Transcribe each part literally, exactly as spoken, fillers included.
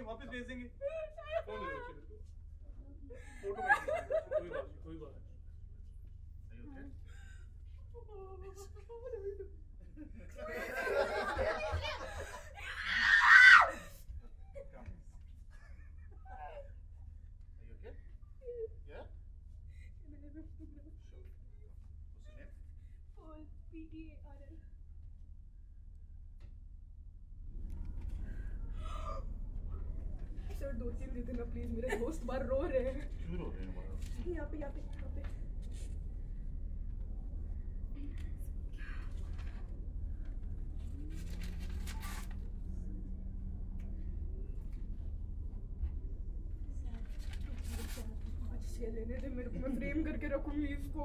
वापस भेज देंगे। फोन ले लो, फोटो में कोई बात नहीं, कोई बात नहीं। सर दो तीन दे देना प्लीज, मेरे दोस्त बाहर रो रहे हैं। क्यों रो रहे हैं बाहर? यहाँ पे यहाँ पे यहाँ पे अच्छे लेने दे मेरे को, मैं फ्रेम करके रखूंगी इसको।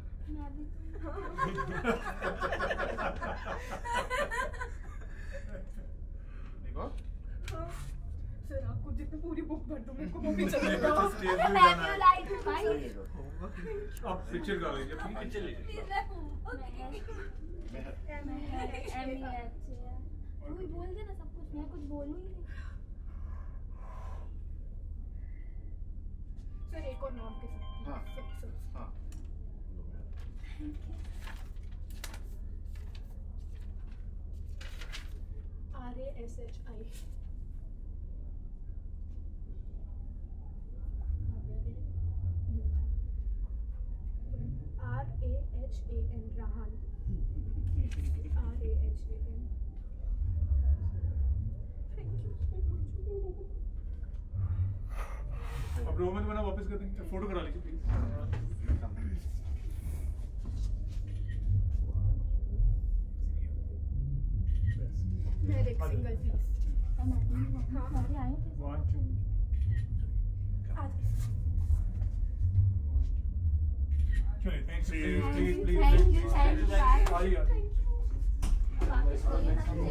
देखो सर आपको जितनी पूरी बुक भर दूं मेरे को वो भी चलेगा। आप पिक्चर कर लीजिए, पिक्चर लीजिए। तू बोल दे ना सब कुछ, मैं कुछ बोलूं ही नहीं। सर एक और नाम के साथ। हाँ सर सर हाँ R A S H I R A H A N Rahan R A H A N. Thank you so much. अब रोमन बना वापस कर देंगे, फोटो करा लीजिए प्लीज। मैं एक सिंगल प्लीज। हाँ सारे आए थे। वन टू चलिए, thank you, please please please thank you, thank you, आइए। Thank you.